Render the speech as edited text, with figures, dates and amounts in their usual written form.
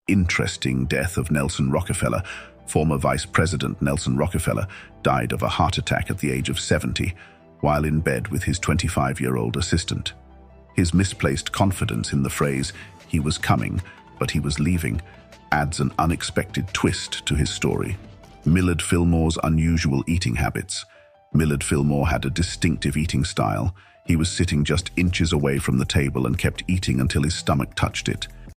interesting death of Nelson Rockefeller. Former Vice President Nelson Rockefeller died of a heart attack at the age of 70 while in bed with his 25-year-old assistant. His misplaced confidence in the phrase, "he was coming, but he was leaving," adds an unexpected twist to his story. Millard Fillmore's unusual eating habits. Millard Fillmore had a distinctive eating style. He was sitting just inches away from the table and kept eating until his stomach touched it.